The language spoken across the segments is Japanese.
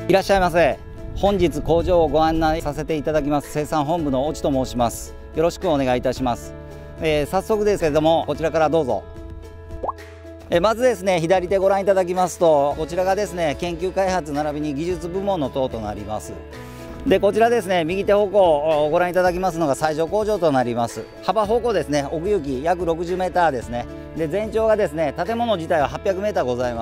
いらっしゃいませ。本日工場をご案内させていただきます生産本部の越智と申します。よろしくお願いいたします。早速ですけれども、こちらからどうぞ。まずですね、左手ご覧いただきますと、こちらがですね、研究開発並びに技術部門の棟となります。で、こちらですね、右手方向をご覧いただきますのが最上工場となります。幅方向ですね、奥行き約60メーターですね。で、全長がですね、建物自体は800メーターございます。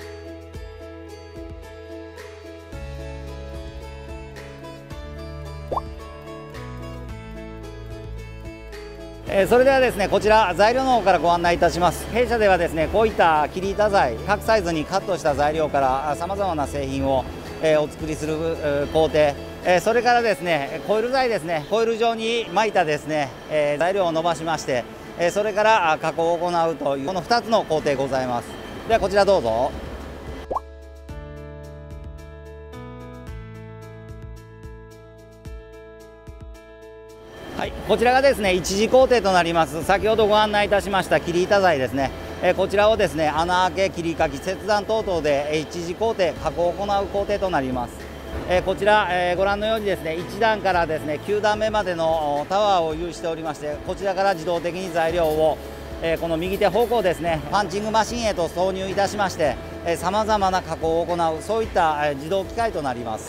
それではですね、こちら材料の方からご案内いたします。弊社ではですね、こういった切り板材、各サイズにカットした材料からさまざまな製品をお作りする工程、それからですね、コイル材ですね、コイル状に巻いたですね、材料を伸ばしまして、それから加工を行うというこの2つの工程ございます。ではこちらどうぞ。はい、こちらがですね、一次工程となります。先ほどご案内いたしました切り板材ですね。こちらをですね、穴あけ、切りかき、切断等々で一次工程、加工を行う工程となります。こちら、ご覧のようにですね、1段からですね、9段目までのタワーを有しておりまして、こちらから自動的に材料をこの右手方向ですね、パンチングマシンへと挿入いたしまして、さまざまな加工を行う、そういった自動機械となります。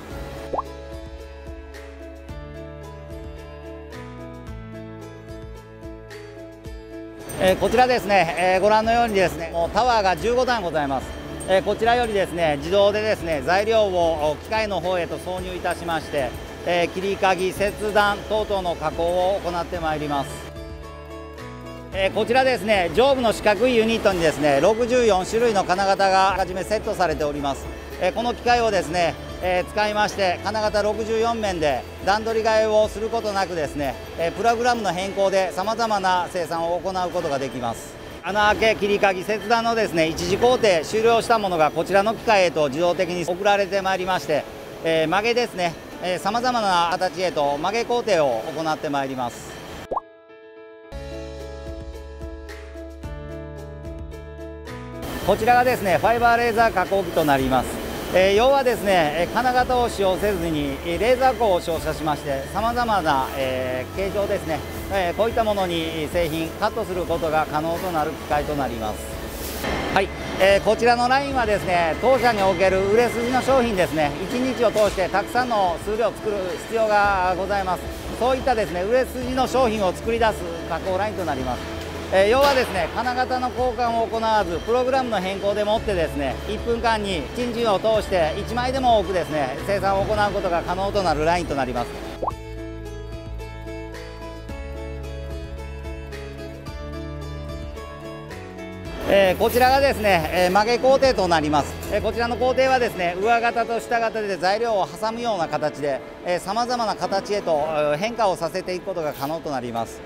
こちらですね、ご覧のようにですね、もうタワーが15段ございます。こちらよりですね、自動でですね、材料を機械の方へと挿入いたしまして、切りかぎ、切断等々の加工を行ってまいります。こちらですね、上部の四角いユニットにですね、64種類の金型があらかじめセットされております。この機械をですね、使いまして金型64面で段取り替えをすることなくですね、プログラムの変更でさまざまな生産を行うことができます。穴あけ、切りかぎ、切断のですね、一次工程終了したものがこちらの機械へと自動的に送られてまいりまして、曲げですね、さまざまな形へと曲げ工程を行ってまいります。こちらがですね、ファイバーレーザー加工機となります。要はですね、金型を使用せずにレーザー光を照射しましてさまざまな形状ですね、こういったものに製品カットすることが可能となる機械となります。はい、こちらのラインはですね、当社における売れ筋の商品ですね、1日を通してたくさんの数量を作る必要がございます。そういったですね、売れ筋の商品を作り出す加工ラインとなります。要はですね、金型の交換を行わずプログラムの変更でもってですね、1分間にチンジンを通して1枚でも多くですね、生産を行うことが可能となるラインとなります。こちらがですね、曲げ工程となります。こちらの工程はですね、上型と下型で材料を挟むような形でさまざまな形へと変化をさせていくことが可能となります。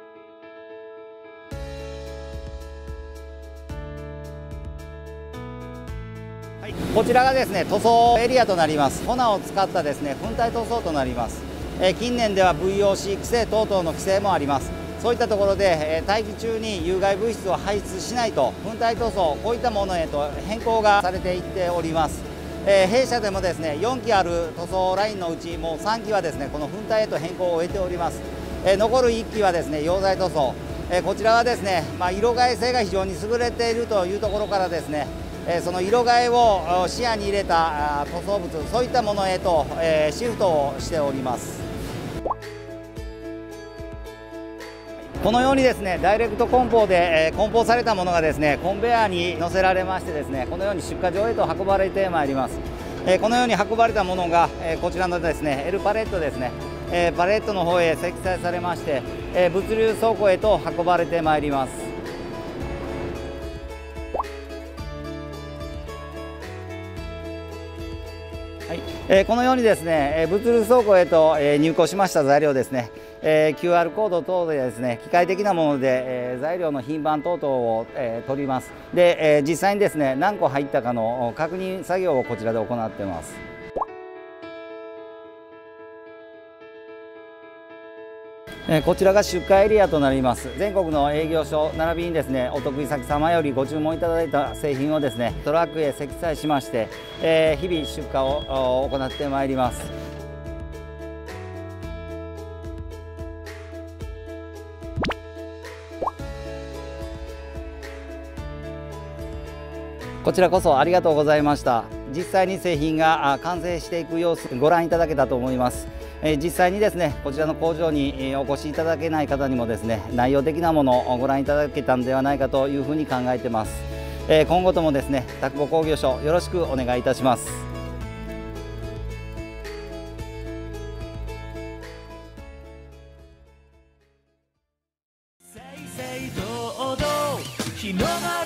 はい、こちらがですね、塗装エリアとなります。粉を使ったですね、粉体塗装となります。近年では VOC 規制等々の規制もあります。そういったところで大気中に有害物質を排出しないと粉体塗装、こういったものへと変更がされていっております。弊社でもですね、4基ある塗装ラインのうちもう3基はですね、この粉体へと変更を終えております。残る1基はですね、溶剤塗装、こちらはですね、色替え性が非常に優れているというところからですね、その色替えを視野に入れた塗装物、そういったものへとシフトをしております。このようにですね、ダイレクト梱包で梱包されたものがですね、コンベヤーに載せられましてですね、このように出荷場へと運ばれてまいります。このように運ばれたものがこちらのですね、L パレットですね、パレットの方へ積載されまして、物流倉庫へと運ばれてまいります。はい、このようにですね、物流倉庫へと入庫しました材料ですね、QR コード等でですね、機械的なもので材料の品番等々を取ります。で、実際にですね、何個入ったかの確認作業をこちらで行っています。 こちらが出荷エリアとなります。全国の営業所並びにですね、お得意先様よりご注文いただいた製品をですね、トラックへ積載しまして、日々出荷を行ってまいります。こちらこそありがとうございました。実際に製品が完成していく様子ご覧いただけたと思います。実際にですね、こちらの工場にお越しいただけない方にもですね、内容的なものをご覧いただけたんではないかというふうに考えてます。今後ともですね、田久保工業所よろしくお願いいたします。 正々堂々日の丸